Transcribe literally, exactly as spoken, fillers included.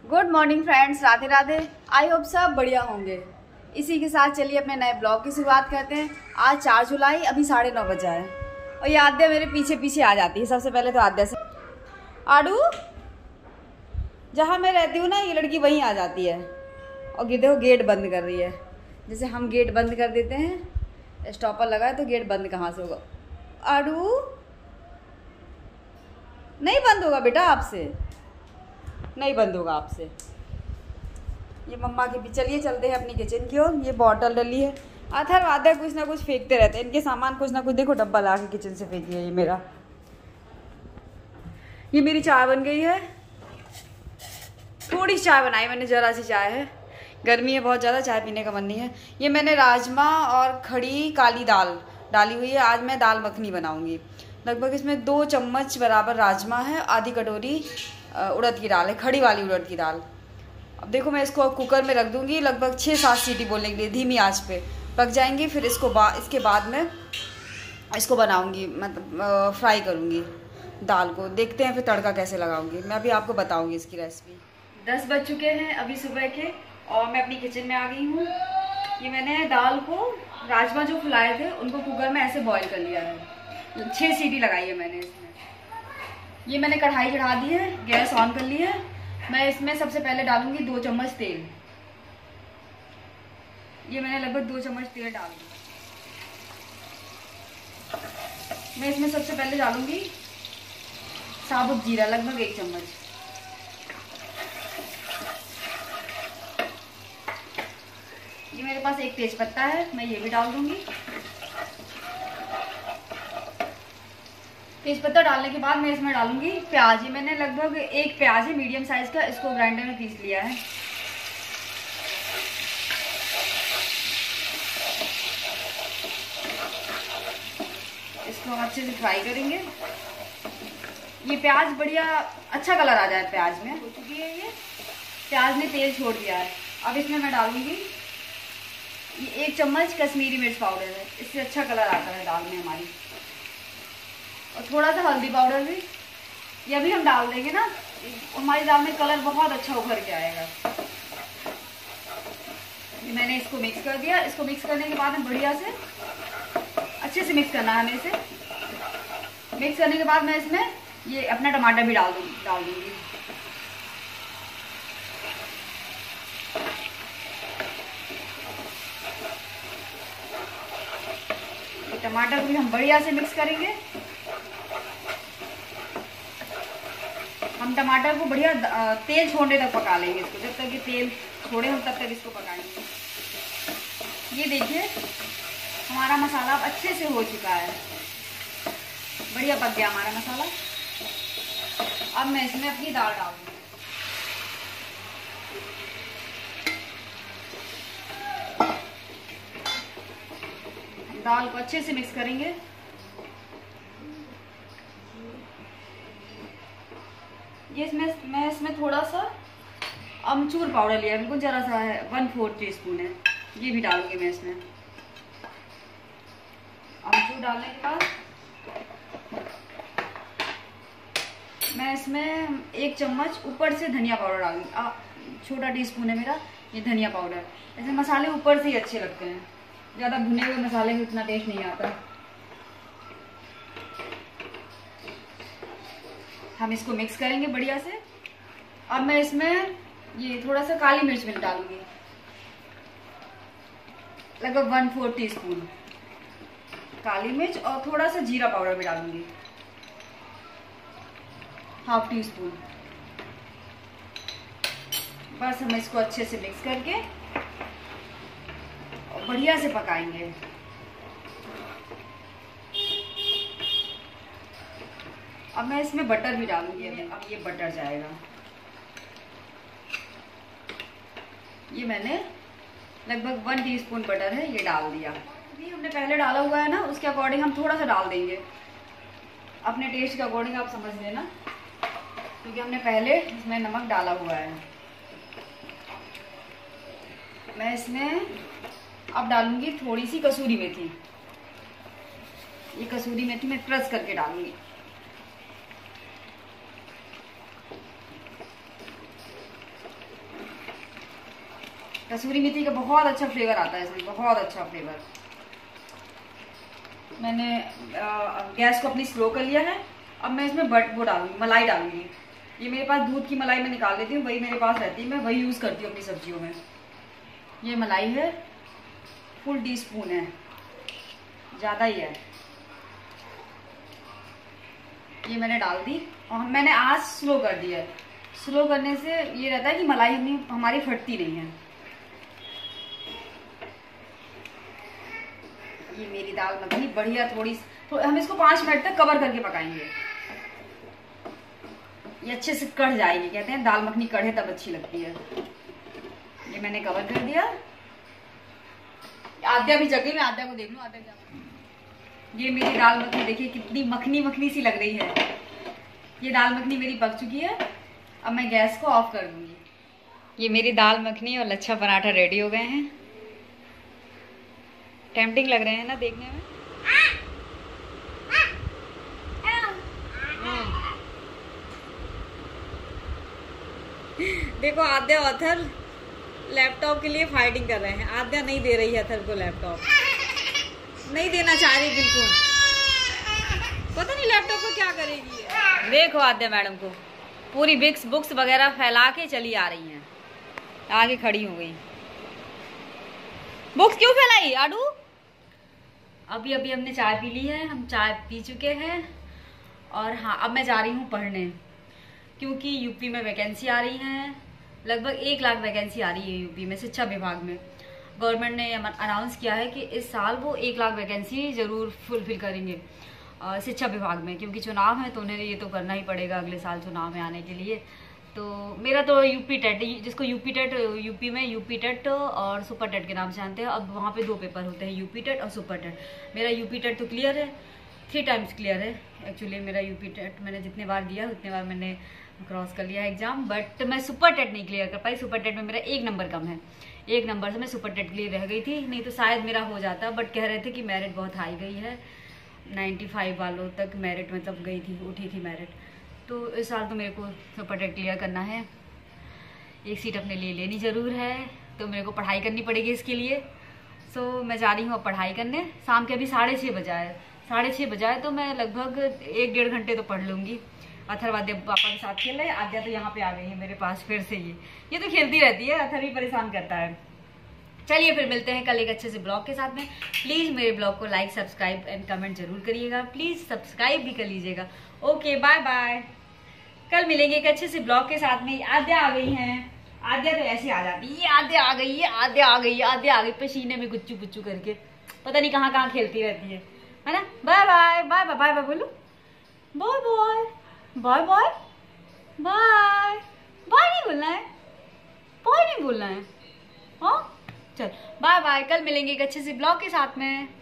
Good morning friends, Radhe Radhe. I hope सब बढ़िया होंगे। इसी के साथ चलिए अपने नए ब्लॉग की शुरुआत करते हैं। आज चार जुलाई, अभी साढ़े नौ बजा है और ये आद्या मेरे पीछे पीछे आ जाती है। सबसे पहले तो आद्या से आडू, जहाँ मैं रहती हूँ ना, ये लड़की वहीं आ जाती है और देखो गेट बंद कर रही है। जैसे हम गेट बंद कर देते हैं, स्टॉपर लगा है तो गेट बंद कहाँ से होगा। आडू नहीं बंद होगा बेटा, आपसे नहीं बंद होगा आपसे। ये मम्मा के भी चलिए चलते हैं अपनी किचन की ओर। ये बॉटल डली है, आधा आधा कुछ ना कुछ फेंकते रहते हैं इनके सामान, कुछ ना कुछ। देखो डब्बा ला के किचन से फेंकी है ये मेरा। ये मेरी चाय बन गई है, थोड़ी चाय बनाई मैंने, जरा सी चाय है। गर्मी है बहुत ज़्यादा, चाय पीने का मन नहीं है। ये मैंने राजमा और खड़ी काली दाल डाली हुई है। आज मैं दाल मखनी बनाऊंगी। लगभग इसमें दो चम्मच बराबर राजमा है, आधी कटोरी उड़द की दाल है, खड़ी वाली उड़द की दाल। अब देखो मैं इसको कुकर में रख दूंगी, लगभग छः सात सीटी बोलने के लिए, धीमी आंच पे पक जाएंगी। फिर इसको बा इसके बाद में इसको बनाऊंगी, मतलब फ्राई करूंगी दाल को। देखते हैं फिर तड़का कैसे लगाऊंगी, मैं अभी आपको बताऊंगी इसकी रेसिपी। दस बज चुके हैं अभी सुबह के और मैं अपनी किचन में आ गई हूँ। ये मैंने दाल को, राजमा जो फुलाए थे उनको कुकर में ऐसे बॉईल कर लिया है। छः सीटी लगाई है मैंने इसमें। ये मैंने कढ़ाई चढ़ा दी है, गैस ऑन कर ली है। मैं इसमें सबसे पहले डालूंगी दो चम्मच तेल। ये मैंने लगभग दो चम्मच तेल डाल दिया। मैं इसमें सबसे पहले डालूंगी साबुत जीरा, लगभग एक चम्मच। ये मेरे पास एक तेज पत्ता है, मैं ये भी डाल दूंगी। तेजपत्ता डालने के बाद मैं इसमें डालूंगी प्याज। ये मैंने लगभग एक प्याज है मीडियम साइज का, इसको ग्राइंडर में पीस लिया है। इसको हम अच्छे से फ्राई करेंगे। ये प्याज बढ़िया अच्छा कलर आ जाए प्याज में। हो चुकी है ये, प्याज ने तेल छोड़ दिया है। अब इसमें मैं डालूंगी ये एक चम्मच कश्मीरी मिर्च पाउडर है, इससे अच्छा कलर आता है दाल में हमारी। और थोड़ा सा हल्दी पाउडर भी, ये अभी हम डाल देंगे ना, हमारी दाल में कलर बहुत अच्छा उभर के आएगा। ये मैंने इसको मिक्स कर दिया। इसको मिक्स करने के बाद में बढ़िया से अच्छे से मिक्स करना है हमें इसे। मिक्स करने के बाद मैं इसमें ये अपना टमाटर भी डाल दूँगी डाल दूँगी टमाटर को भी हम बढ़िया से मिक्स करेंगे। हम टमाटर को बढ़िया तेल छोड़ने तक पका लेंगे इसको। जब तक ये तेल छोड़े हम तब तक इसको पकाएंगे। ये देखिए हमारा मसाला अब अच्छे से हो चुका है, बढ़िया पक गया हमारा मसाला। अब मैं इसमें अपनी दाल डाल दूँगी। दाल को अच्छे से मिक्स करेंगे। ये इसमें मैं इसमें थोड़ा सा अमचूर पाउडर लिया है, बिल्कुल जरा सा है, वन फोर्थ टी स्पून है। ये भी डालूंगी मैं इसमें। अमचूर डालने के बाद मैं इसमें एक चम्मच ऊपर से धनिया पाउडर डालूंगी। छोटा टी स्पून है मेरा ये धनिया पाउडर। ऐसे मसाले ऊपर से ही अच्छे लगते हैं, ज़्यादा भुने हुए मसाले में उतना टेस्ट नहीं आता। हम इसको मिक्स करेंगे बढ़िया से। अब मैं इसमें ये थोड़ा सा काली मिर्च भी डालूंगी, लगभग वन फोर्थ टी स्पून काली मिर्च, और थोड़ा सा जीरा पाउडर भी डालूंगी, हाफ टी स्पून। बस हम इसको अच्छे से मिक्स करके और बढ़िया से पकाएंगे। अब मैं इसमें बटर भी डालूंगी। अब ये बटर जाएगा। ये मैंने लगभग वन टीस्पून बटर है, ये डाल दिया। भी हमने पहले डाला हुआ है ना, उसके अकॉर्डिंग हम थोड़ा सा डाल देंगे, अपने टेस्ट के अकॉर्डिंग आप समझ लेना, क्योंकि हमने पहले इसमें नमक डाला हुआ है। मैं इसमें अब डालूंगी थोड़ी सी कसूरी मेथी। ये कसूरी मेथी मैं क्रश करके डालूंगी। कसूरी मेथी का बहुत अच्छा फ्लेवर आता है इसमें, बहुत अच्छा फ्लेवर। मैंने आ, गैस को अपनी स्लो कर लिया है। अब मैं इसमें बट वो डालूंगी, मलाई डालूंगी। ये मेरे पास दूध की मलाई मैं निकाल लेती हूँ, वही मेरे पास रहती है, मैं वही यूज़ करती हूँ अपनी सब्जियों में। ये मलाई है, फुल टी स्पून है, ज़्यादा ही है। ये मैंने डाल दी और मैंने आँच स्लो कर दिया है। स्लो करने से ये रहता है कि मलाई हमें हमारी फटती नहीं है। ये मेरी दाल मखनी बढ़िया थोड़ी थो, हम इसको पाँच मिनट तक कवर करके पकाएंगे। ये अच्छे से कढ़ जाएगी, कहते हैं दाल मखनी कढ़े तब अच्छी लगती है। ये मैंने कवर कर दिया। आद्या भी जग गई, मैं आद्या को देख लूं। आद्या क्या, ये मेरी दाल मखनी देखिए कितनी मखनी मखनी सी लग रही है। ये दाल मखनी मेरी पक चुकी है। अब मैं गैस को ऑफ कर दूंगी। ये मेरी दाल मखनी और लच्छा पराठा रेडी हो गए हैं। टेम्पटिंग लग रहे हैं ना देखने में। देखो आद्या अथर लैपटॉप के लिए फाइटिंग कर रहे हैं। आद्या नहीं दे रही है अथर को लैपटॉप, नहीं देना चाह रही बिल्कुल। पता नहीं लैपटॉप को क्या करेगी। देखो आद्या मैडम को पूरी बिक्स बुक्स वगैरह फैला के चली आ रही हैं, आगे खड़ी हो गई। बुक्स क्यों फैलाई आडू? अभी अभी हमने चाय पी ली है, हम चाय पी चुके हैं। और हाँ, अब मैं जा रही हूँ पढ़ने, क्योंकि यूपी में वैकेंसी आ रही है। लगभग एक लाख वैकेंसी आ रही है यूपी में शिक्षा विभाग में। गवर्नमेंट ने अनाउंस किया है कि इस साल वो एक लाख वैकेंसी जरूर फुलफिल करेंगे शिक्षा विभाग में, क्योंकि चुनाव है तो उन्हें ये तो करना ही पड़ेगा अगले साल चुनाव में आने के लिए। तो मेरा तो यूपी टेट, जिसको यूपी टेट, यूपी में यूपी टेट और सुपर टेट के नाम से जानते हैं। अब वहाँ पे दो पेपर होते हैं, यूपी टेट और सुपर टेट। मेरा यूपी टेट तो क्लियर है, थ्री टाइम्स क्लियर है एक्चुअली। मेरा यूपी टेट मैंने जितने बार दिया उतने बार मैंने क्रॉस कर लिया एग्जाम, बट मैं सुपर टेट नहीं क्लियर कर पाई। सुपर टेट में मेरा एक नंबर कम है, एक नंबर से मैं सुपर टेट क्लियर रह गई थी, नहीं तो शायद मेरा हो जाता। बट कह रहे थे कि मेरिट बहुत हाई गई है, पचानवे वालों तक मेरिट मतलब गई थी, उठी थी मेरिट। तो इस साल तो मेरे को सुपर टेट क्लियर करना है, एक सीट अपने लिए लेनी ज़रूर है, तो मेरे को पढ़ाई करनी पड़ेगी इसके लिए। सो मैं जा रही हूँ अब पढ़ाई करने। शाम के अभी साढ़े छः बजाए साढ़े छः बजाए तो मैं लगभग एक डेढ़ घंटे तो पढ़ लूँगी। अथर्वाद्या पापा के साथ खेल रहे हैं, आद्या तो यहाँ पे आ गई है मेरे पास फिर से। ये ये तो खेलती रहती है, अथर भी परेशान करता है। चलिए फिर मिलते हैं कल एक अच्छे से ब्लॉग के साथ में। प्लीज़ मेरे ब्लॉग को लाइक, सब्सक्राइब एंड कमेंट जरूर करिएगा। प्लीज़ सब्सक्राइब भी कर लीजिएगा। Okay, bye bye. कल मिलेंगे एक अच्छे से ब्लॉग के साथ में। आद्या आ गई हैं, आद्या तो ऐसे आ जाती है। आद्या आ गई है, आद्या आ गई, आद्या आ गई पसीने में गुच्चू गुच्चू करके, पता नहीं कहाँ कहाँ खेलती रहती है, है ना। Bye bye, bye bye, bye bye बोलो, bye bye, bye bye, bye bye. नहीं बोलना है, बाय नहीं बोलना है, हाँ। चल बाय बाय, कल मिलेंगे एक अच्छे से ब्लॉग के साथ में।